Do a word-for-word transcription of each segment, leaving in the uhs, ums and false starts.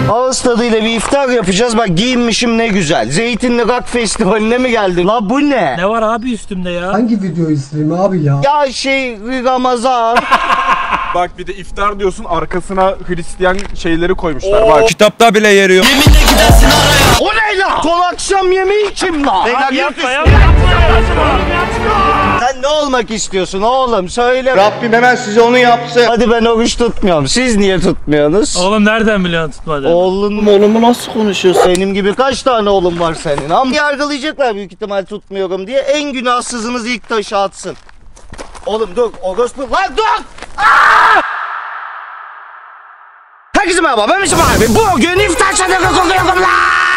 Ağız tadıyla bir iftar yapacağız. Bak giyinmişim ne güzel. Zeytinli Rock Festivali'ne mi geldim? La bu ne? Ne var abi üstümde ya? Hangi videoyu izleyeyim abi ya? Ya şey Ramazan. Bak bir de iftar diyorsun, arkasına Hristiyan şeyleri koymuşlar. Oo. Bak kitapta bile yeriyor. Yeminle gidersin araya. O ne la? Son akşam yemeği kim la? Abi yapma yapma yapma. Sen ne olmak istiyorsun oğlum? Söyle. Rabbim hemen size onu yapsın. Hadi ben oruç tutmuyorum. Siz niye tutmuyorsunuz? Oğlum nereden biliyorsun tutmadığını? Oğlum oğlumu nasıl konuşuyorsun? Benim gibi kaç tane oğlum var senin? Ama yargılayacaklar büyük ihtimal tutmuyorum diye. En günahsızınız ilk taşı atsın. Oğlum dur. Orospu. Lan dur. Aa! Herkese merhaba. Ben Mesut abi. Bugün iftar çadırı kokuyorum lan.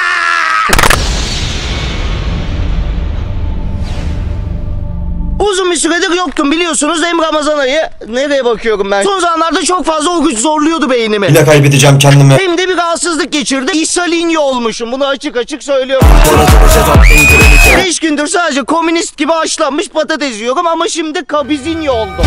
Uzun bir süredir yoktum biliyorsunuz. Hem Ramazan ayı. Nereye bakıyorum ben? Son zamanlarda çok fazla oruç zorluyordu beynimi. Bir de kaybedeceğim kendimi. Hem de bir rahatsızlık geçirdi. İsalinyo olmuşum. Bunu açık açık söylüyorum. beş gündür sadece komünist gibi haşlanmış patates yiyorum ama şimdi kabizinyo oldum.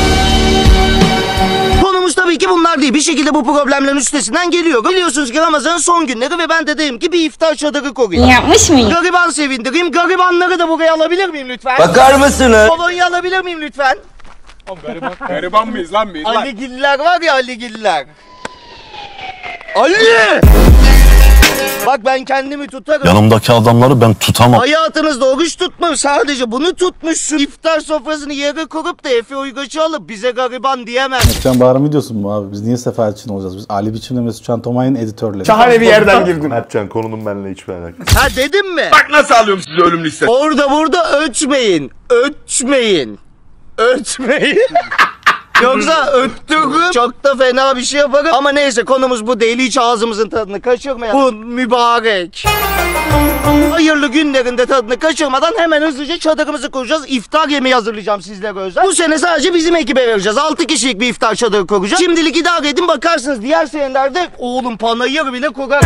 Konumuz tabii ki bunlar değil. Bir şekilde bu problemlerin üstesinden geliyor. Biliyorsunuz ki Ramazan'ın son günleri ve ben de dedim ki bir iftar çadırı kurayım. Yapmış mıyım? Gariban sevindireyim. Garibanları da buraya alabilir miyim lütfen? Bakar mısınız? Kolonya alabilir miyim lütfen? Oğlum gariban, gariban mıyız lan biz? Lan. Aligiller var ya Aligiller. Ali! Bak ben kendimi tutarım. Yanımdaki adamları ben tutamam. Hayatınızda oruç tutmam, sadece bunu tutmuşsun. İftar sofrasını yere kurup da Efe Uygaç'ı alıp bize gariban diyemem. Mertcan Bağrı videosu mu abi? Biz niye sefaretçi olacağız? Biz Ali Biçim ve Mesut Can Tomay'ın editörleri. Şahane bir yerden girdin. Mertcan konunun benimle hiçbir alakası. Ha dedim mi? Bak nasıl alıyorum sizi ölüm listesi. Orada burada ötmeyin. Ötmeyin. Ötmeyin. Yoksa öttürürüm, çok da fena bir şey yaparım. Ama neyse konumuz bu değil, hiç ağzımızın tadını kaçırmayalım. Bu mübarek hayırlı günlerinde tadını kaçırmadan hemen hızlıca çadırımızı kuracağız. İftar yemeği hazırlayacağım sizlere özel. Bu sene sadece bizim ekibe vereceğiz. altı kişilik bir iftar çadırı kuracağız. Şimdilik idare edin, bakarsınız diğer senelerde oğlum panayır bile kurar.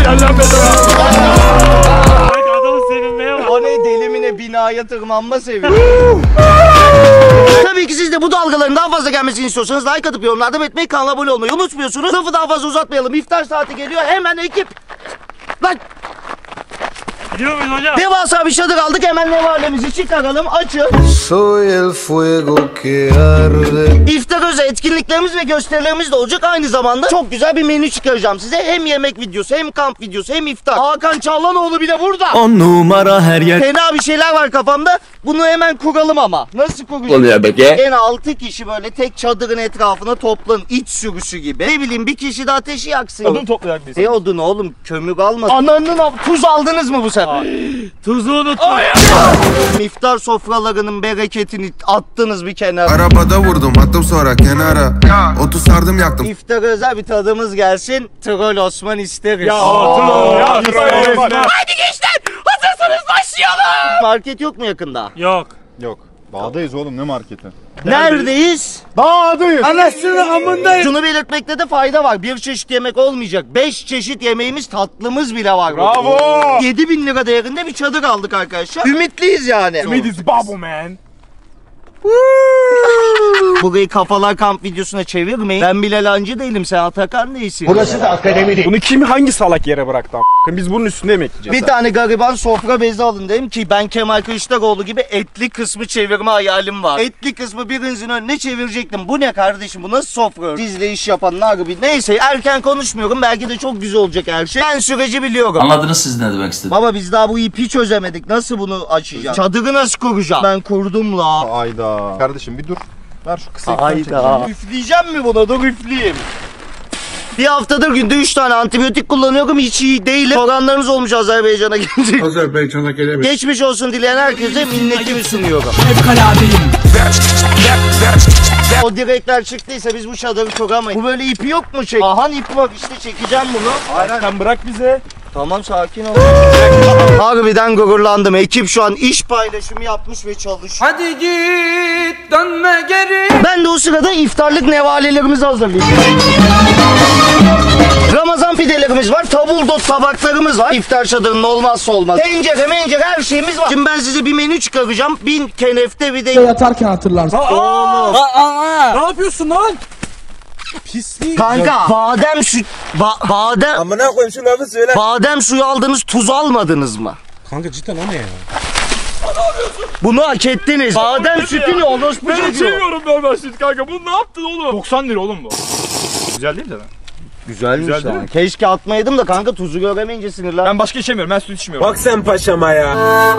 Adamın sevinmeye bak. O ne delimine binaya tırmanma sevinci. Tabii ki siz de bu dalgaların daha fazla gelmesini istiyorsanız like atıp yorumlarda belirtmeyi, kanala abone olmayı unutmuyorsunuz. Lafı daha fazla uzatmayalım. İftar saati geliyor. Hemen ekip. Lan. Gidiyor muyuz hocam? Devasa bir çadır aldık. Hemen nevalemizi çıkaralım. Açın. İftar özel etkinliklerimiz ve gösterilerimiz de olacak. Aynı zamanda çok güzel bir menü çıkaracağım size. Hem yemek videosu, hem kamp videosu, hem iftar. Hakan Çağlanoğlu bile burada. On numara her yer. Fena bir şeyler var kafamda. Bunu hemen kuralım ama. Nasıl kuracağız? Oluyor peki. Gene altı kişi böyle tek çadırın etrafına toplanın. İç sürüsü gibi. Ne bileyim bir kişi de ateşi yaksın. Odun toplayak biz. Ne odun oğlum? Kömür almasın. Ananın av- tuz aldınız mı bu sefer? Tuzu unuttum. İftar sofralarının bereketini attınız bir kenara. Arabada vurdum attım sonra kenara. Otu sardım yaktım. İftara özel bir tadımız gelsin. Troll Osman isteriz. Ya otur ya. Hadi gençler hazırsanız başlayalım. Market yok mu yakında? Yok. Yok. Dağdayız oğlum, ne marketi? Neredeyiz? Dağdayız. Anasını amındayız. Şunu belirtmekte de fayda var. Bir çeşit yemek olmayacak. Beş çeşit yemeğimiz, tatlımız bile var. Bravo. yedi bin lira değerinde bir çadır aldık arkadaşlar. Ümitliyiz yani. Ümit is bubble man. Burayı kafalar kamp videosuna çevirmeyin. Ben Bilal Hancı değilim, sen Atakan değilsin. Burası da akademi değil. Bunu kim hangi salak yere bıraktı a**? Biz bunun üstünde yemek yiyeceğiz. Bir tane gariban sofra bezi alın dedim ki ben Kemal Kılıçdaroğlu gibi etli kısmı çevirme hayalim var. Etli kısmı birinizin önüne çevirecektim. Bu ne kardeşim, bu nasıl sofra? Sizle iş yapanlar gibi. Neyse erken konuşmuyorum, belki de çok güzel olacak her şey. Ben süreci biliyorum. Anladınız siz ne demek istedim? Baba biz daha bu ipi çözemedik. Nasıl bunu açacağız? Çadırı nasıl kuracağım? Ben kurdum la. Ayda. Kardeşim bir dur. Ver şu kısa Hayda. Üfleyeceğim mi buna? Dur üfleyeyim. Bir haftadır günde üç tane antibiyotik kullanıyorum, hiç iyi değilim. Soranlarınız olmuş Azerbaycan'a gelince. Azerbaycan'a gelemedim. Geçmiş olsun dileyen herkese minnetimi sunuyorum. O direkler çıktıysa biz bu çadırı kuramayız. Bu böyle ipi yok mu çek? Ahan ipi bak işte, çekeceğim bunu. Aynen. Sen bırak bize. Tamam sakin ol. Harbiden gururlandım. Ekip şu an iş paylaşımı yapmış ve çalışıyor. Hadi git dönme geri. Ben de o sırada iftarlık nevalelerimizi hazırlayacağım. Ramazan pidelerimiz var, tabuldot tabaklarımız var. İftar çadırının olmazsa olmaz. Tencere mencere her şeyimiz var. Şimdi ben size bir menü çıkaracağım. Bin kenefte bir de... Yatarken hatırlarsın. Oğlum. Ne yapıyorsun lan? Pislik. Kanka badem süt ba- badem Amına koyayım şu lafı söyle. badem suyu aldınız, tuz almadınız mı? Kanka cidden o ne ya? Bunu hak ettiniz. Badem sütü ne olur? Ben içemiyorum normal süt kanka. Bunu ne yaptın oğlum? doksan lira oğlum bu. Güzel değil mi? Güzelmiş Güzel değil lan. mi? Keşke atmayaydım da kanka tuzu göremeyince sinirler. Ben başka içemiyorum. Ben süt içmiyorum. Bak sen paşama ya.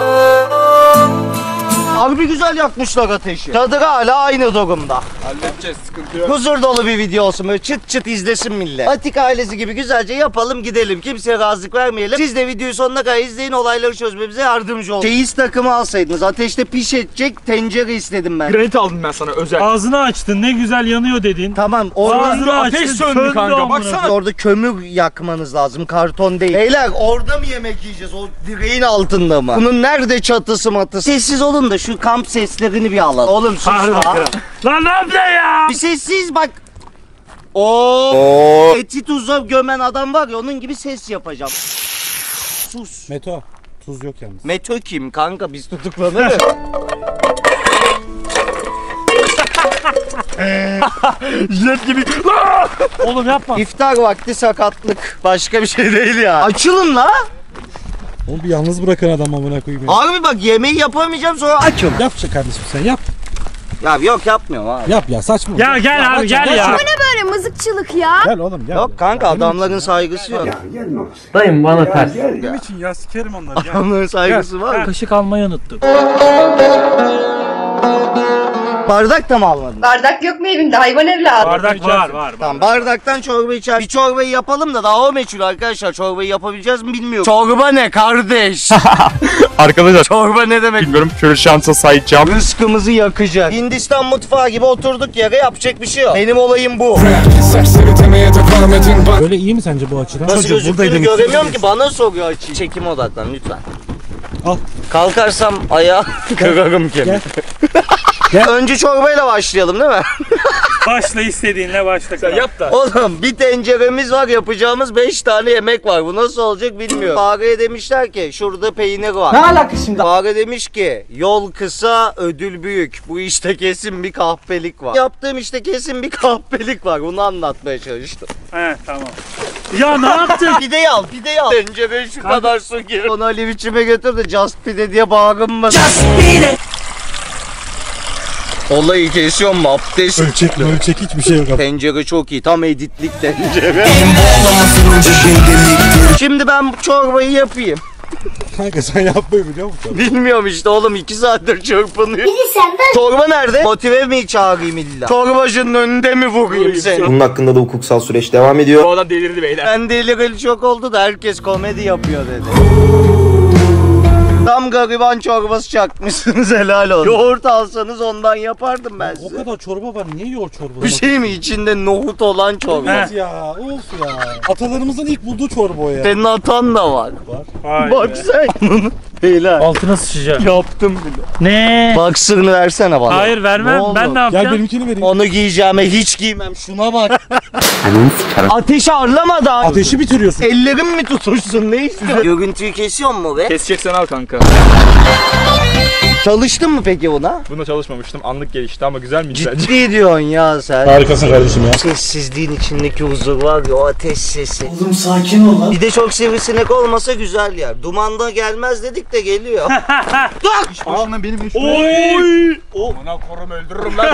Harbi güzel yakmışlar ateşi. Tadı hala aynı durumda. Halledeceğiz. Sıkıntı yok. Huzur dolu bir video olsun, böyle çıt çıt izlesin millet. Atik ailesi gibi güzelce yapalım gidelim. Kimseye razılık vermeyelim. Siz de videoyu sonuna kadar izleyin, olayları çözmemize yardımcı olun. Çeyiz takımı alsaydınız, ateşte pişecek tencere istedim ben. Granit aldım ben sana özel. Ağzını açtın, ne güzel yanıyor dedin. Tamam orada, Ağzını ateş açtın, söndü kanka, amına. baksana. orada kömür yakmanız lazım, karton değil. Beyler orada mı yemek yiyeceğiz, o direğin altında mı? Bunun nerede çatısı matısı? Sessiz olun da şu kamp seslerini bir alalım. Oğlum sus Harbi lan. kral. Lan ne yaptın ya? Bir sessiz bak. Oo. Eti tuza gömen adam var ya, onun gibi ses yapacağım. Sus. Meto. Tuz yok yalnız. Meto kim kanka, biz tutuklanırız. Jet gibi. Oğlum yapma. İftar vakti sakatlık. Başka bir şey değil ya. Açılın la. Onu bir yalnız bırakın adam amına koyayım. ya. Abi bak yemeği yapamayacağım sonra açım. Yap şu kardeşim sen yap. Ya yok yapmıyorum abi. Yap ya saçma. Ya gel abi gel ya. Böyle mızıkçılık ya. Gel oğlum gel. Yok kanka, adamların saygısı yok. Dayım bana ters. Benim için ya sikerim onları gel. Adamların saygısı var mı? Kaşık almayı unuttuk. Bardak da mı almadın? Bardak yok mu evinde hayvan evladı? Bardak var var. var. Tamam, bardaktan çorba içer. Bir çorbayı yapalım da daha o meçhul arkadaşlar. Çorbayı yapabileceğiz mi bilmiyorum. Çorba ne kardeş? Arkadaşlar Çorba ne demek? bilmiyorum. Şöyle şansa sayacağım. Rızkımızı yakacak. Hindistan mutfağı gibi oturduk yere, yapacak bir şey yok. Benim olayım bu. Böyle iyi mi sence bu açıdan? Nasıl Çocuk gözüktüğünü buradaydım. göremiyorum ki, bana soruyor açıyı. Çekim odaklan lütfen. Al. Kalkarsam ayağı kırarım kendimi. Gel. Önce çorbayla başlayalım değil mi? Başla istediğinle başla. Sen yap da. Oğlum bir tenceremiz var, yapacağımız beş tane yemek var. Bu nasıl olacak bilmiyorum. Fareye demişler ki şurada peynir var. Ne alaka şimdi? Fare demiş ki yol kısa ödül büyük. Bu işte kesin bir kahpelik var. Yaptığım işte kesin bir kahpelik var. Bunu anlatmaya çalıştım. He tamam. Ya ne yaptın? Pideyi al, pideyi al. Tencereye şu kadar su gir. Onu Ali biçime götür de Just Pide diye bağırınmasın. Just Pide. Olayı kesiyor mu? Abdest. Ölçek ölçek hiçbir şey yok abi. Tencere çok iyi. Tam editlik tencere. Şimdi ben bu çorbayı yapayım. Kanka sen yapmayı biliyor musun? Bilmiyorum işte oğlum, iki saattir çırpınıyor. Çorba nerede? Motive mi çağırayım illa? Çorbacının önünde mi vurayım seni? Bunun hakkında da hukuksal süreç devam ediyor. O adam delirdi beyler. Ben delireli çok oldu da herkes komedi yapıyor dedi. Tam gariban çorbası çakmışsınız, helal olsun. Yoğurt alsanız ondan yapardım ben O size. kadar çorba var, niye yoğurt çorba? Bir şey mi içinde nohut olan çorba? Evet ya, of ya. Atalarımızın ilk bulduğu çorba o ya. Senin atan da var. Vay Bak be. sen. Helal. Altına sıçacak. Yaptım bile. Ne? Baksırını versene bana. Hayır vermem. Ne oldu? Ben ne Gel yapacağım? benimkini vereyim. Onu giyeceğime hiç giymem. Şuna bak. Ateşi arlama da. Ateşi bitiriyorsun. Ellerim mi tutuşsun, ne istiyorsun? Görüntüyü kesiyor mu be? Keseceksen al kanka. Çalıştın mı peki buna? Buna çalışmamıştım. Anlık gelişti ama güzel miydi sence? Ciddi diyorsun ya sen. Harikasın kardeşim ya. Sessizliğin içindeki huzur var ya, o ateş sesi. Oğlum sakin ol lan. Bir de çok sivrisinek olmasa güzel yer. Dumanda gelmez dedik de geliyor. Dur! İş başına benim üstüme. Oy! Ona korum öldürürüm lan.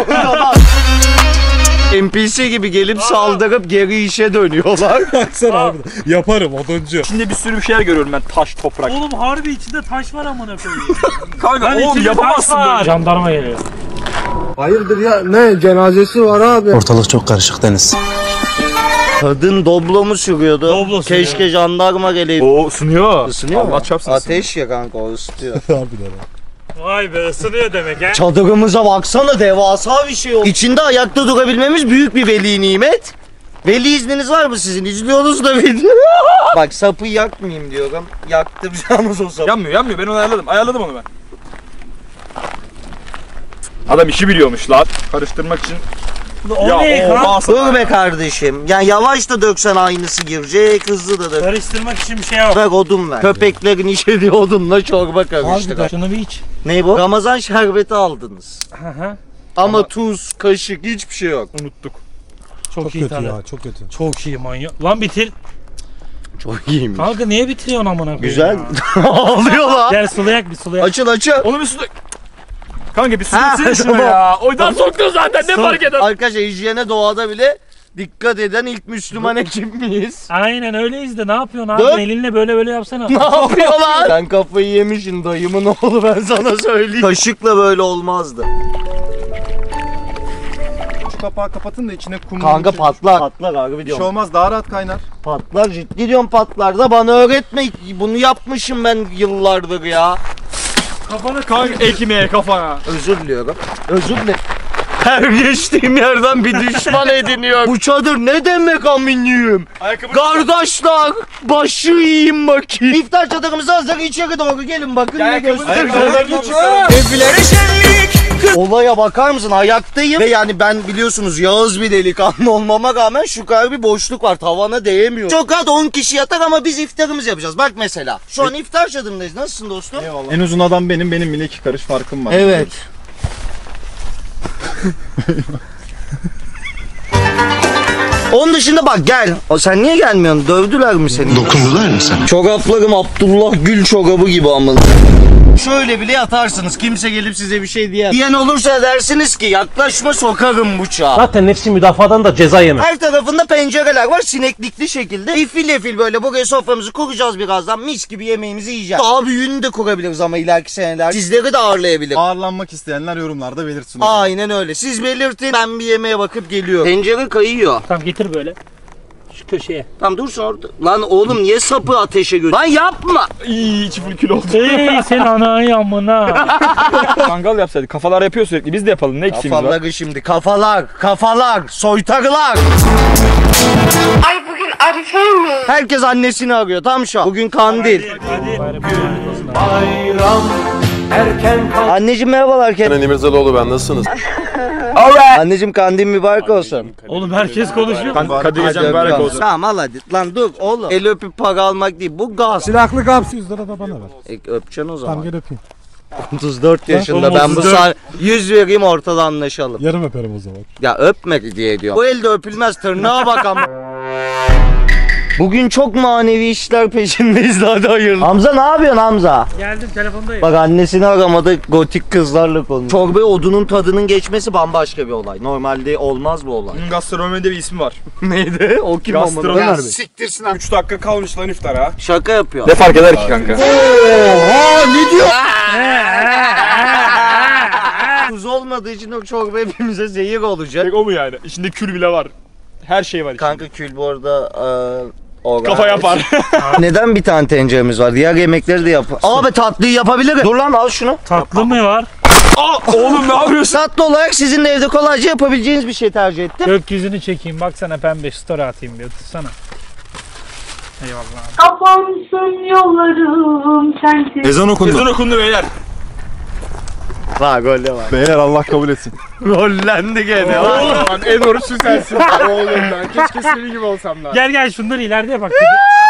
N P C gibi gelip saldırıp geri işe dönüyorlar. Baksana abi. Yaparım oduncu. İçinde bir sürü bir şeyler görüyorum ben. Taş, toprak. Oğlum harbi içinde taş var amına koyayım. Kanka Lan oğlum içinde yapamazsın taş var. böyle. Jandarma geliyor. Hayırdır ya, ne cenazesi var abi. Ortalık çok karışık Deniz. Kadın doblo mu sürüyordu? Doblo sürüyor. Keşke jandarma geleydi. Oo ısınıyor. Isınıyor mu? Allah çarpsın. Ateş ya kanka, o ısıtıyor. Harbiden. Vay be, ısınıyor demek he. Çadırımıza baksana, devasa bir şey oldu. İçinde ayakta durabilmemiz büyük bir veli nimet. Veli izniniz var mı sizin? İzliyorsunuz da video. Bak sapı yakmayayım diyorum. Yaktıracağımız o sapı. Yanmıyor yanmıyor, ben onu ayarladım. Ayarladım onu ben. Adam işi biliyormuş lan. Karıştırmak için. O ya ne o kan? bas. Dur be kardeşim. Yani yavaş da döksen aynısı girecek, hızlı da dök. Karıştırmak için bir şey yok. Ver odun ver. Köpeklerin işediği odunla çorba karıştır. Harbiden. Şunu bir iç. Ne bu? Ramazan şerbeti aldınız. Hı hı. Ama tuz, kaşık hiçbir şey yok. Unuttuk. Çok, Çok iyi kötü tadı. ya, çok kötü. Çok iyi manyak. Lan bitir. Çok iyiymiş. Kanka niye bitiriyorsun amına koyayım? Güzel. ya? Ağlıyor lan. Gel sulayak bir sulayak. Açıl açıl. Oğlum bir su dök. Kanka bir su Ha, döksene şuna tamam. ya. Oydan soktun zaten ne fark eder? Arkadaşlar hijyene doğada bile dikkat eden ilk Müslüman ekip miyiz? Aynen öyleyiz de ne yapıyorsun abi? Dur. Elinle böyle böyle yapsana. Ne yapıyor lan? Sen kafayı yemişsin dayımın oğlu, ben sana söyleyeyim. Kaşıkla böyle olmazdı. Şu kapağı kapatın da içine kum. Kanka içine- patlar. Patlar abi Bir şey diyorum. olmaz, daha rahat kaynar. Patlar, ciddi diyorum patlar da bana öğretme. Bunu yapmışım ben yıllardır ya. Kafana kanka ekmeğe kafana. Özür diliyorum. Özür dilerim. Her geçtiğim yerden bir düşman ediniyor. Bu çadır ne demek aminiyim? Kardeşler başı yiyeyim bakayım. İftar çadırımız hazır, içeri doğru gelin bakın ne göstereceğim. Evlere şenlik. Olaya bakar mısın? Ayaktayım ve yani ben biliyorsunuz Yağız bir delikanlı olmama rağmen şu kadar bir boşluk var, tavana değemiyor. Çok rahat on kişi yatar ama biz iftarımızı yapacağız. Bak mesela şu an iftar çadırındayız. Nasılsın dostum? Eyvallah. En uzun adam benim, benim bile iki karış farkım var. Evet. Onun dışında bak gel. O sen niye gelmiyorsun? Dövdüler mi seni? Dokundular mı sana? Çoraplarım Abdullah Gül çorabı gibi amına. Şöyle bile yatarsınız. Kimse gelip size bir şey diyen. Diyen olursa dersiniz ki yaklaşma sokarım bıçağı. Zaten nefsi müdafadan da ceza yemem. Her tarafında pencereler var sineklikli şekilde. Efil efil böyle buraya soframızı kuracağız birazdan. Mis gibi yemeğimizi yiyeceğiz. Daha büyüğünü de kurabiliriz ama ileriki seneler. Sizleri de ağırlayabilir. Ağırlanmak isteyenler yorumlarda belirtsin. Aynen öyle. Siz belirtin. Ben bir yemeğe bakıp geliyorum. Pencere kayıyor. Tamam getir böyle. Şu köşeye. Tamam dursun orada. Lan oğlum niye sapı ateşe götür? Lan yapma. İyi içi full kül oldu. Ey sen anayı amına. Kangal yapsaydık. Kafalar yapıyor sürekli. Biz de yapalım. Ne eksiğimiz var? Kafaları şimdi. Kafalar. Kafalar. Soytarılar. Ay bugün Arife mi? Herkes annesini arıyor. Tam şu an. Bugün kandil. Hadi. Anneciğim merhabalar. Ben İmirzalıoğlu, ben nasılsınız? Anneciğim kandil mübarek olsun. Oğlum herkes konuşuyor. Kadir Gecen Hadi mübarek öpüyorum. olsun. Tamam al hadi. Lan dur oğlum. El öpüp para almak değil. Bu gaz. Silahlı gaps yüz lira da bana ver. E, öpeceksin o Tamam zaman. gel öpeyim. otuz dört yaşında Oğlum, ben bu otuz dört. sa- yüz vereyim ortada anlaşalım. Yarım öperim o zaman. Ya öpme diye diyorum. Bu elde öpülmez, tırnağa bak ama. Bugün çok manevi işler peşindeyiz, hadi hayırlı. Hamza ne yapıyorsun Hamza? Geldim telefondayım. Bak annesini aramadı, gotik kızlarla konuş. Çorba odunun tadının geçmesi bambaşka bir olay. Normalde olmaz bu olay. Bunun gastronomide bir ismi var. Neydi? O kim Gastronomi. amına? Siktirsin abi. üç dakika kalmış lan iftara. Şaka yapıyor. Ne fark eder ki kanka? Oha ne diyor? Tuz olmadığı için o çorba hepimize zehir olacak. Tek o mu yani? İçinde kül bile var. Her şey var içinde. Kanka kül bu arada e, organ. Kafa yapar. Neden bir tane tenceremiz var? Diğer yemekleri de yap. Abi tatlıyı yapabilirim. Dur lan al şunu. Tatlı mı var? Aa, oğlum ne yapıyorsun? Tatlı olarak sizin de evde kolayca yapabileceğiniz bir şey tercih ettim. Gökyüzünü çekeyim. Baksana pembe story atayım bir tutsana. Eyvallah. Kapansın yollarım sensiz. Ezan okundu. Ezan okundu beyler. Ha golle var. Beyler Allah kabul etsin. Rollendi gene. Oğlum en oruçlu sensin. Oğlum ben keşke senin gibi olsam lan. Gel gel şunları ileride bak.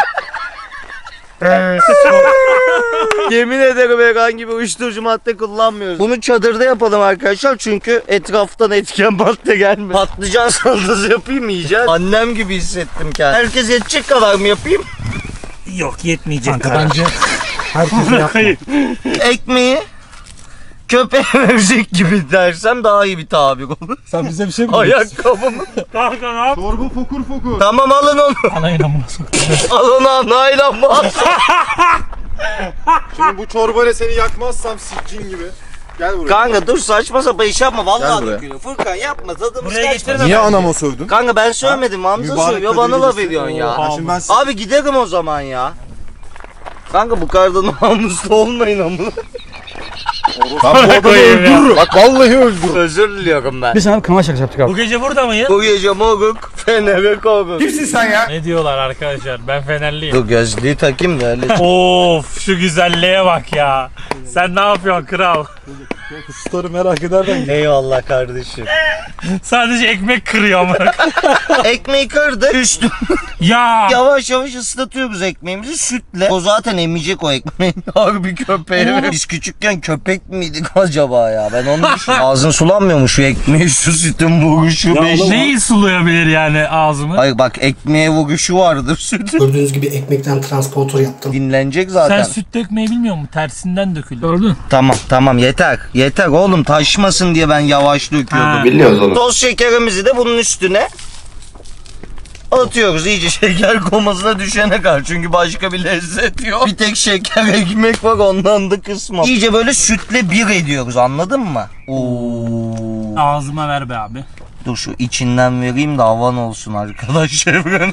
Yemin ederim herhangi bir uyuşturucu madde kullanmıyoruz. Bunu çadırda yapalım arkadaşlar çünkü etraftan etken madde gelmiyor. Patlıcan salatası yapayım mı yiyeceğiz? Annem gibi hissettim kendimi. Herkes yetecek kadar mı yapayım? Yok yetmeyecek. Kanka bence herkese yapma. Ekmeği köpeğe verecek gibi dersem daha iyi bir tabir olur. Sen bize bir şey mi diyorsun? Ayakkabımı. Kanka ne yap? Çorba fokur fokur. Tamam alın onu. Anayın amına sokayım. Al onu anayla bas. Şimdi bu çorbayla seni yakmazsam siccin gibi. Gel buraya. Kanka dur saçma sapan iş yapma. Gel Vallahi buraya. dökülüyor. Furkan yapma tadımız Buraya kaçma. getirme. Niye anama sövdün? Kanka ben söylemedim. Hamza Mübarek söylüyor. Kadir Bana laf Gecesi. ediyorsun ya. Ha, şimdi ben Abi gidelim o zaman ya. Kanka bu kadar da namuslu olmayın amına. Ben bu adamı koyayım ya. öldürürüm. Bak vallahi öldürürüm. Özür diliyorum ben. Biz sana bir kanal şakası yaptık abi. Bu gece burada mıyız? Bu gece moruk Fener'e kovun. Kimsin sen ya? Ne diyorlar arkadaşlar? Ben Fenerliyim. Dur gözlüğü takayım da öyle. Of şu güzelliğe bak ya. Sen ne yapıyorsun kral? Story merak ederden gel. Eyvallah kardeşim. Sadece ekmek kırıyor ama. Ekmeği kırdı. Düştüm. Ya. Yavaş yavaş ıslatıyoruz ekmeğimizi sütle. O zaten emecek o ekmeği. Harbi köpeğe. Biz küçükken köpek miydik acaba ya? Ben onu düşünüyorum. Ağzın sulanmıyor mu şu ekmeği, şu sütün vuruşu? Neyi sulayabilir yani ağzımı? Hayır bak, ekmeğe vuruşu vardır sütün. Gördüğünüz gibi ekmekten transporter yaptım. Dinlenecek zaten. Sen süt dökmeyi bilmiyor musun? Tersinden döküldü. Gördün? Tamam tamam yeter. Yeter oğlum, taşmasın diye ben yavaş döküyordum. Biliyoruz onu. Toz şekerimizi de bunun üstüne atıyoruz iyice şeker komasına düşene kadar. Çünkü başka bir lezzet yok. Bir tek şeker ekmek var, ondan da kısmam. İyice böyle sütle bir ediyoruz, anladın mı? Oo. Ağzıma ver be abi. Dur şu içinden vereyim de havan olsun arkadaş çevren.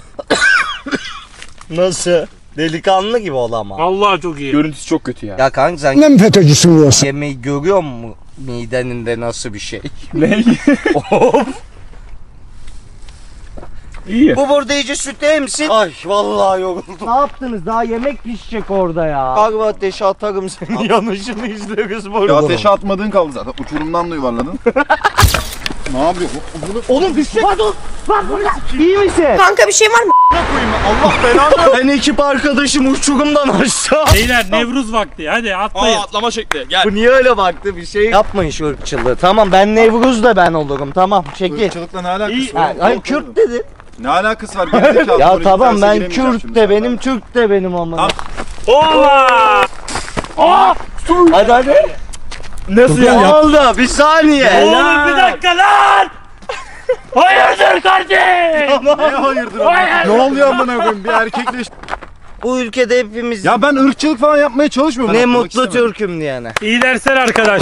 Nasıl? Delikanlı gibi ol ama. Vallahi çok iyi. Görüntüsü çok kötü ya. Ya kanka sen Ne mi FETÖ'cüsün diyorsun? yemeği görüyor musun? Mideninde nasıl bir şey? Ne? Of. İyi. Bu burada iyice sütü emsin. Ay vallahi yoruldum. Ne yaptınız? Daha yemek pişecek orada ya. Kargo ateşe atarım seni. Yanışını izleriz burada. Ya ateşe atmadığın kaldı zaten. Uçurumdan da yuvarladın. Ne yapıyorsun? Oğlum düşecek. Pardon. Bak burada. İyi misin? Kanka bir şey var mı? Allah belanı. Ben ekip arkadaşım uçurumdan aşağı. Beyler Nevruz vakti. Hadi atlayın. Aa, atlama şekli. Gel. Bu niye öyle baktı, bir şey yapmayın şu ırkçılığı. Tamam ben Nevruz da ben olurum, tamam çekil. Irkçılıkla ne alakası Ha, var? hayır Kürt dedi. Ne alakası var? Gerizekalı. Ya Oraya tamam giderse ben giremeyeceğim Kürt şimdi de sen benim, bana. Türk de benim ama. Tamam. Oha! Hadi hadi. Nasıl Ne oldu? Bir saniye. Oğlum bir dakika lan! Hayırdır kardeş? Ne hayırdır? Hayır. Ne oluyor amına koyayım? Bir erkekle iş- Bu ülkede hepimiz Ya ben ırkçılık falan yapmaya çalışmıyorum. ne Yapmak mutlu istemedim. Türk'üm diyene. İyi dersler arkadaş.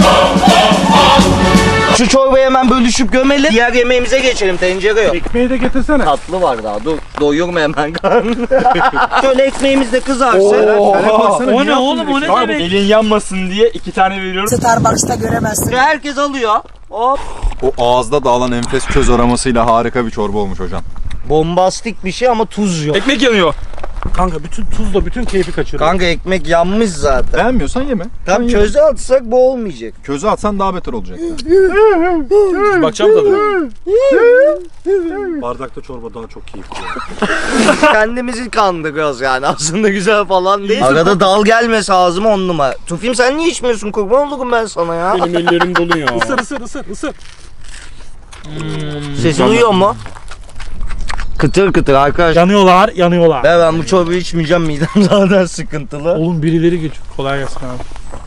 Şu çorbayı hemen bölüşüp gömelim. Diğer yemeğimize geçelim, tencere yok. Ekmeği de getirsene. Tatlı var daha, dur. Doyurma hemen karnını. Şöyle ekmeğimiz de kızarsın. Şöyle koysana, O niye ne oğlum, yaptın o ne direkt? Abi, demek? Elin yanmasın diye iki tane veriyorum. Starbucks'ta göremezsin. Herkes alıyor. Hop. O ağızda dağılan enfes köz aromasıyla harika bir çorba olmuş hocam. Bombastik bir şey ama tuz yok. Ekmek yanıyor. Kanka bütün tuzla bütün keyfi kaçırıyor. Kanka ekmek yanmış zaten. Beğenmiyorsan yeme. Tam köze atsak bu olmayacak. Közü atsan daha beter olacak. Bakacağım tadına. Bardakta çorba daha çok keyifli. Kendimizi kandırıyoruz yani, aslında güzel falan değil. Arada dal gelmese ağzıma on numara. Tufim sen niye içmiyorsun, kurban olurum ben sana ya. Benim ellerim dolu ya. Isır ısır ısır ısır. Sesin duyuyor mu? Kıtır kıtır arkadaşlar. Yanıyorlar, yanıyorlar. Ben, ben bu çorbayı içmeyeceğim, midem zaten sıkıntılı. Oğlum birileri geçiyor. Kolay gelsin abi.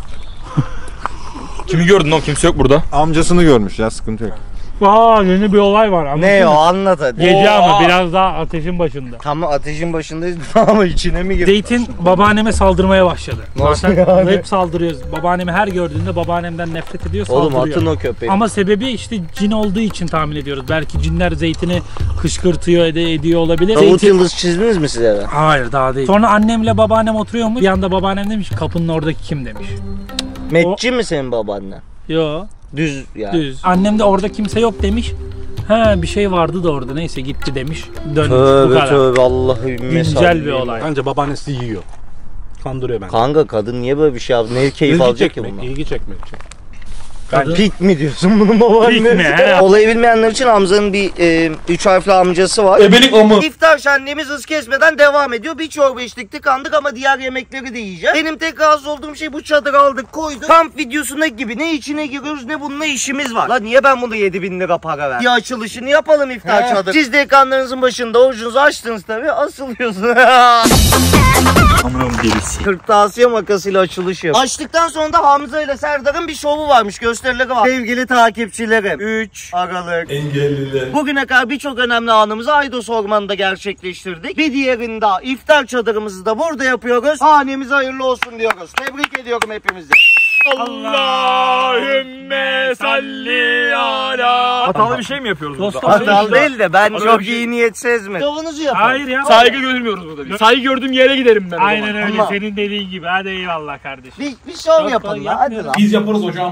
Kimi gördün oğlum? Kimse yok burada. Amcasını görmüş ya, sıkıntı yok. Aa, yeni bir olay var. Ne anlatayım o, mı? anlat hadi. Gece ama biraz daha ateşin başında. Tamam ateşin başındayız ama içine mi girdi? Zeytin babaanneme saldırmaya başladı. Nasıl Zaten yani? hep saldırıyoruz. Babaannemi her gördüğünde babaannemden nefret ediyor, Oğlum saldırıyor. atın o köpeği. Ama sebebi işte cin olduğu için tahmin ediyoruz. Belki cinler zeytini kışkırtıyor, ede ediyor olabilir. Davut Zeytin... Yıldız çizdiniz mi siz eve? Hayır, daha değil. Sonra annemle babaannem oturuyormuş. Bir anda babaannem demiş ki, kapının oradaki kim demiş. Metçi mi senin babaannen? Yo, Düz yani. düz. Annem de orada kimse yok demiş. He, bir şey vardı da orada, neyse gitti demiş. Dönmüş, bu Tövbe kadar. tövbe Allah'ım. Güncel bir olay. Bence babaannesi yiyor. Kandırıyor bence. Kanka kadın niye böyle bir şey yaptı? Ne keyif İlgi alacak ki çekmek, bundan? ilgi çekmek için. Ben pik mi diyorsun bunun babaannesi? Pik mi, he? Olayı bilmeyenler için Hamza'nın bir e, üç harfli amcası var. Ebelik o mu? İftar şenliğimiz hız kesmeden devam ediyor. Bir çorba içtik tıkandık ama diğer yemekleri de yiyeceğiz. Benim tek rahatsız olduğum şey, bu çadırı aldık koyduk. Kamp videosundaki gibi ne içine giriyoruz ne bununla işimiz var. Lan niye ben bunu yedi bin lira para ver? Bir açılışını yapalım iftar çadırı. Siz de ekranlarınızın başında orucunuzu açtınız tabii, asılıyorsunuz. Amınım delisi. Kırtasiye makasıyla açılış yap. Açtıktan sonra da Hamza ile Serdar'ın bir şovu varmış, gösterileri var. Sevgili takipçilerim, üç Aralık Engelliler. Bugüne kadar birçok önemli anımızı Aydos Ormanı'nda gerçekleştirdik. Bir diğerinde iftar çadırımızı da burada yapıyoruz. Hanemize hayırlı olsun diyoruz. Tebrik ediyorum hepimizi. Allahümme salli ala. Hatalı bir şey mi yapıyoruz burada? Dostum, Hatalı değil de ben Öyle çok bir şey- iyi niyet sezmedim. Şovunuzu yapın. Hayır ya. Saygı görmüyoruz burada biz. Saygı gördüğüm yere giderim ben. o Aynen zaman. öyle, Ama- senin dediğin gibi. Hadi eyvallah kardeşim. Bir, bir şov Yok, yapın yok, lan, hadi yapmıyorum. lan. Biz yaparız hocam.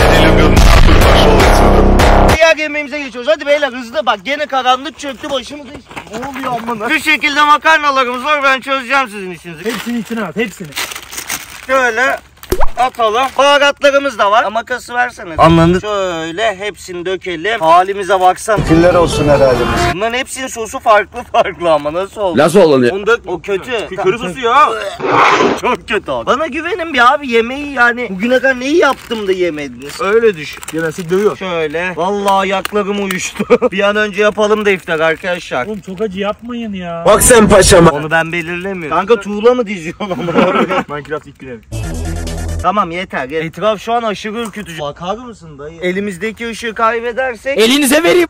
Diğer yemeğimize geçiyoruz. Hadi beyler hızlı bak, gene karanlık çöktü başımıza. Ne oluyor amına? Şu şekilde makarnalarımız var, ben çözeceğim sizin işinizi. Hepsini içine at, hepsini. Şöyle Atalım. Baharatlarımız da var. Makası versene. Anladın. Şöyle hepsini dökelim. Halimize baksana. Filler olsun herhalde. Bunların hepsinin sosu farklı farklı ama nasıl oldu? Nasıl oluyor? Onu dök, o kötü. Kırı sosu ya. Çok kötü oldu. Bana güvenin bir abi, yemeği yani bugüne kadar neyi yaptım da yemediniz? Öyle düşün. Yemezsek dövüyor. Şöyle. Vallahi ayaklarım uyuştu. Bir an önce yapalım da iftar arkadaşlar. Oğlum çok acı yapmayın ya. Bak sen paşama. Onu ben belirlemiyorum. Kanka tuğla mı diziyorsun ama? Minecraft ilk günerim. Tamam yeter. Etraf şu an aşırı ürkütücü. Bakar mısın dayı? Elimizdeki ışığı kaybedersek. Elinize vereyim.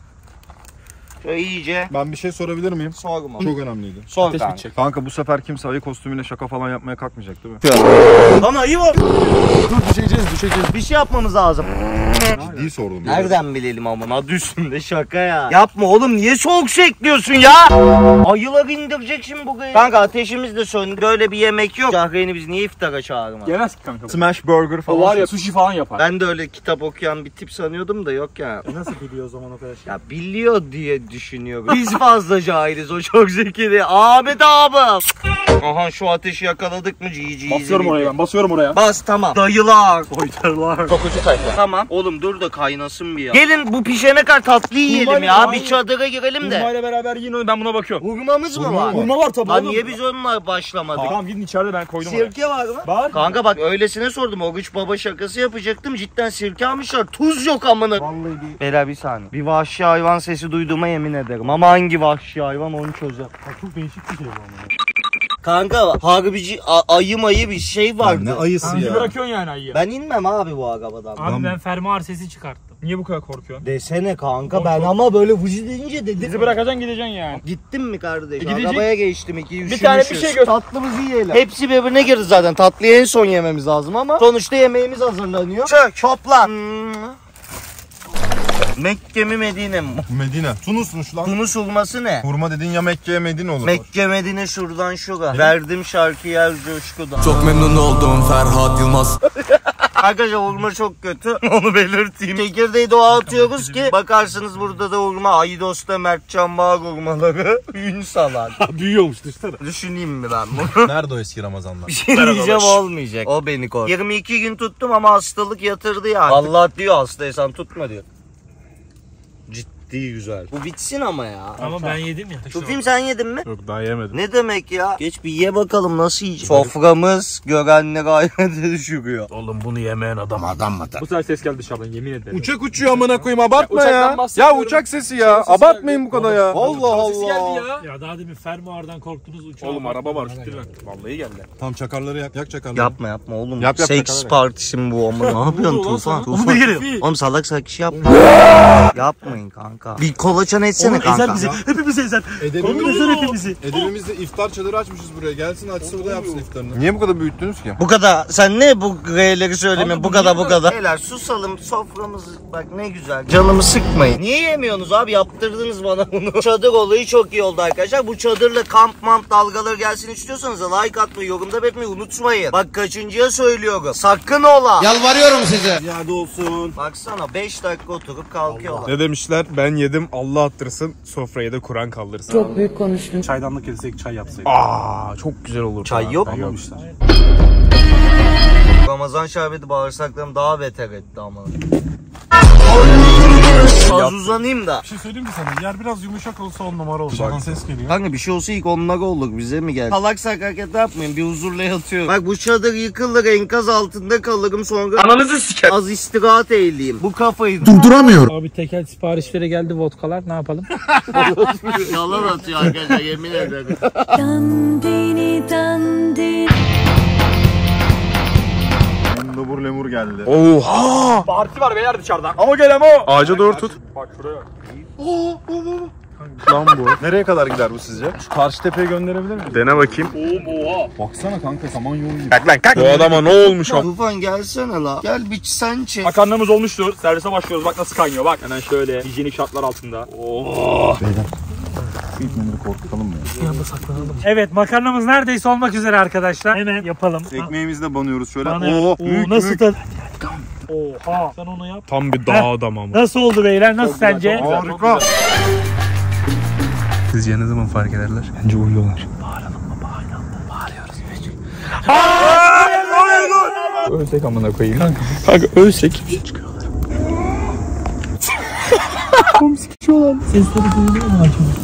Şöyle iyice. Ben bir şey sorabilir miyim? Sorma. Çok önemliydi. Sor Ateş kanka. bitecek. Kanka bu sefer kimse ayı kostümüyle şaka falan yapmaya kalkmayacak değil mi? Bana iyi var. Dur düşeceğiz düşeceğiz. Bir şey yapmamız lazım. Ciddi sordum. Nereden bilelim ama adı üstünde şaka ya. Yapma oğlum, niye soğuk su ekliyorsun ya? Ayılar indirecek şimdi bu gayı. Kanka ateşimiz de söndü. Böyle bir yemek yok. Şahreyn'i biz niye iftara çağırmadık? Yemez ki kanka. Smash burger falan. O var ya sushi falan yapar. Ben de öyle kitap okuyan bir tip sanıyordum da yok ya. Nasıl biliyor o zaman o kadar şey? Ya biliyor diye düşünüyorum. Biz fazla cahiliz, o çok zeki değil. Ahmet abi. Aha şu ateşi yakaladık mı cici. Basıyorum oraya ben basıyorum oraya. Bas tamam. Dayılar. Soytarlar. Çok ucu tayfa. Tamam. Oğlum dur da kaynasın bir ya. Gelin bu pişene kadar tatlı yiyelim Hurmayla ya. aynı. Bir çadıra girelim de. Hurmayla beraber yiyin onu, ben buna bakıyorum. Hurmamız mı var? Hurma var tabii Lan oğlum. niye biz onunla başlamadık? Tamam gidin içeride, ben koydum oraya. Sirke var mı? Var. Kanka bak öylesine sordum. Oruç baba şakası yapacaktım. Cidden sirke almışlar. Tuz yok amına. Vallahi değil. Beyler bir saniye. Bir vahşi hayvan sesi duyduğuma yemin ederim. Ama hangi vahşi hayvan onu çözer. Çok değişik bir şey bu ama. Kanka harbici a- ayı mayı bir şey vardı. Ne ayısı Bir ya. bırakıyorsun yani ayıyı. Ben inmem abi bu arabadan. Abi ben fermuar sesi çıkarttım. Niye bu kadar korkuyorsun? Desene kanka ben ama böyle vıcı deyince dedim. Bizi bırakacaksın gideceksin yani. Gittin mi kardeş? E, gidecek. Arabaya geçtim iki Bir tane bir şey gör. Tatlımızı yiyelim. Hepsi birbirine girdi zaten. Tatlıyı en son yememiz lazım ama sonuçta yemeğimiz hazırlanıyor. Çök çopla. Hmm. Mekke mi Medine mi? Medine. Tunus'muş lan. Tunus hurması ne? Hurma dediğin ya Mekke'ye Medine olur. Mekke Medine şuradan şura. Verdim şarkı yer coşkudan. Çok memnun oldum Ferhat Yılmaz. Arkadaşlar hurma çok kötü. Onu belirteyim. Çekirdeği doğa atıyoruz ki bakarsınız burada da hurma. Aydos'ta Mertcan Bağ hurmaları. Ünsalar. Büyüyormuş düşünsene. Düşüneyim mi ben bunu? Nerede o eski Ramazanlar? Bir şey diyeceğim olmayacak. O beni korktu. yirmi iki gün tuttum ama hastalık yatırdı yani. Allah diyor hastaysan tutma diyor. Ciddi güzel. Bu bitsin ama ya. Ama ben yedim ya. Şu film sen yedin mi? Yok daha yemedim. Ne demek ya? Geç bir ye bakalım nasıl yiyecek. Soframız görenleri hayrete düşürüyor. Oğlum bunu yemeyen adam adam mı? Bu sefer ses geldi dışarıdan, yemin ederim. Uçak uçuyor amına koyayım, abartma Uçaktan ya. Ya bahsediyorum. uçak sesi ya. Sesi Abartmayın geldi. bu kadar ya. Allah Sesi geldi Allah. ya. Ya daha demin fermuardan korktunuz uçağa. Oğlum araba var şu Bana lan. geldi. Vallahi geldi. Tam çakarları yak, yak çakarları. Yapma yapma oğlum. Yap, yap, Seks bakalım. partisi mi bu amına? Ne yapıyorsun oluyor lan Tufan? sana? Tufan. Oğlum geliyor. Oğlum salak salak iş yapma. Yapmayın kanka. Bir kolaçan etsene Oğlum kanka. ezer bizi. Hepimizi ezer. Edebimiz, Ezer hepimizi. edebimizde iftar çadırı açmışız buraya. Gelsin açsın burada yapsın iftarını. Niye bu kadar büyüttünüz ki? Bu kadar. Sen ne bu G'leri söyleme. Abi Bu bu kadar niye bu kadar. Beyler susalım soframızı. Bak ne güzel. Canımı sıkmayın. Niye yemiyorsunuz abi? Yaptırdınız bana bunu. Çadır olayı çok iyi oldu arkadaşlar. Bu çadırla kamp mamp dalgaları gelsin istiyorsanız da like atmayı, yorumda belirtmeyi unutmayın. Bak kaçıncıya söylüyorum. Sakın ola. Yalvarıyorum size. Ziyade olsun. Baksana beş dakika oturup kalkıyorlar. Ne demişler? Ben yedim, Allah attırsın, sofrayı da Kur'an kaldırsın. Çok büyük konuştun. Çaydanlık etsek çay yapsaydık. Aa, çok güzel olur. Çay yok mu? Yapmışlar. Ramazan şerbeti bağırsaklarım daha beter etti ama. Az uzanayım da. Bir şey söyleyeyim mi sana? Yer biraz yumuşak olsa on numara olur. Dışarıdan ses geliyor. Kanka bir şey olsa ilk onlara olur, bize mi geldi? Salaksak hareket yapmayın, bir huzurla yatıyorum. Bak bu çadır yıkılır, enkaz altında kalırım sonra. Ananızı siker. Az istirahat eğileyim. Bu kafayı Durduramıyorum. Abi tekel siparişlere geldi vodkalar, ne yapalım? yalan atıyor arkadaşlar, yemin ederim. Dandini dandini. Lemur lemur geldi. Oha! Parti var beyler dışarıdan. Ama gel ama. Ağaca doğru tut. Bak şuraya. Lan bu. Nereye kadar gider bu sizce? Şu karşı tepeye gönderebilir miyim? Dene bakayım. Baksana kanka saman yolu gibi. Kalk lan kalk. Bu adama ne olmuş o? Tufan gelsene la. Gel bir sen çek. Makarnamız olmuştur. Servise başlıyoruz. Bak nasıl kaynıyor. Bak hemen şöyle hijyenik şartlar altında. Oo. Gitmeleri korkutalım mı ya? Evet, makarnamız neredeyse olmak üzere arkadaşlar. Hemen yapalım. Ekmeğimizle banıyoruz şöyle. Bana- Oo, Oo, büyük, nasıl büyük. tadı? Oha. Sen onu yap. Tam bir dağ adam ama. Nasıl oldu beyler? Nasıl sence? Harika. Sizce ne zaman fark ederler? Bence uyuyorlar. Hayır, hayır, dur. Ölsek amına koyayım. Kanka, kanka ölsek. Sesleri duyuluyor mu acaba?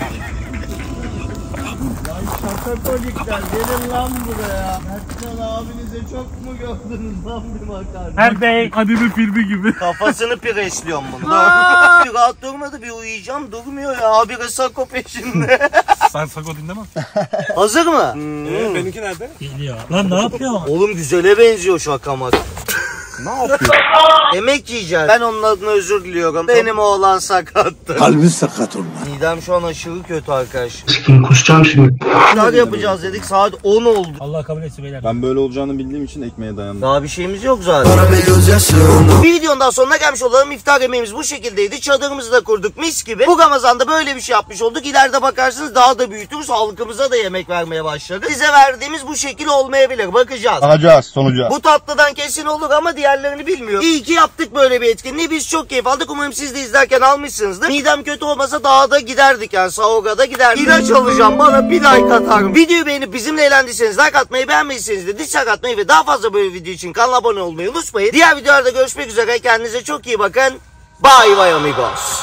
Şakakolikler gelin lan buraya. Erkan abinize çok mu gördünüz lan bir makarna? Nerede? Anime filmi gibi. Kafasını pireşliyorum bunu. Bir rahat durmadı, bir uyuyacağım, durmuyor ya. Abi Sako peşinde. Sen Sako dinlemem. Hazır mı? Ee, benimki nerede? Geliyor. Lan ne yapıyorsun? Oğlum güzele benziyor şaka mak. Ne yapıyor? Yemek yiyeceğim. Ben onun adına özür diliyorum. Benim oğlan sakattı. Kalbi sakat olma. Midem şu an aşırı kötü arkadaş. Sikim kusacağım şimdi. İftar yapacağız dedik, saat on oldu. Allah kabul etsin beyler. Ben böyle olacağını bildiğim için ekmeğe dayandım. Daha bir şeyimiz yok zaten. Bir videonun daha sonuna gelmiş olalım. İftar yemeğimiz bu şekildeydi. Çadırımızı da kurduk mis gibi. Bu Ramazan'da böyle bir şey yapmış olduk. İleride bakarsınız daha da büyütürüz. Halkımıza da yemek vermeye başladık. Size verdiğimiz bu şekil olmayabilir. Bakacağız. Bakacağız sonuca. Bu tatlıdan kesin olur ama diğerlerini bilmiyorum. İyi ki yaptık böyle bir etkinliği. Biz çok keyif aldık. Umarım siz de izlerken almışsınızdır. Midem kötü olmasa daha da giderdik yani. Sahurda da giderdik. İlaç alacağım. Bana bir like atar mı? Videoyu beğenip bizimle eğlendiyseniz like atmayı, beğenmediyseniz de dislike atmayı ve daha fazla böyle video için kanala abone olmayı unutmayın. Diğer videolarda görüşmek üzere. Kendinize çok iyi bakın. Bye bye amigos.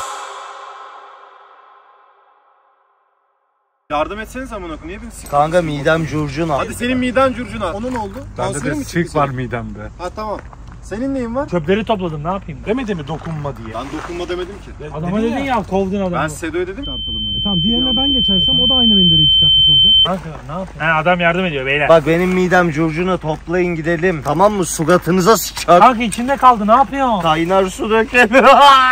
Yardım etseniz amına koyayım. Niye beni sıkıyorsun? Kanka midem curcuna. Hadi senin miden curcuna. Onun oldu. Bende Kanserin de mi çıktı sık var senin? midemde. Ha tamam. Senin neyin var? Çöpleri topladım, ne yapayım? Demedi mi dokunma diye. Ben dokunma demedim ki. Adama dedin ya, kovdun adamı. Ben Sedo'ya dedim. Çıkartalım öyle. Tamam diğerine ben geçersem o da aynı minderi çıkartmış olacak. Kanka ne yapayım? He, adam yardım ediyor beyler. Bak benim midem curcuna, toplayın gidelim. Tamam mı? Suratınıza sıçar. Kanka içinde kaldı, ne yapıyorsun? Kaynar su dökelim.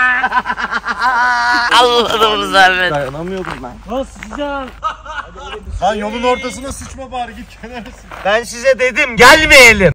Allah'ım zahmet. Dayanamıyorum ben. Lan sıcak. Lan yolun ortasına sıçma bari git kenara sıç. Ben size dedim gelmeyelim.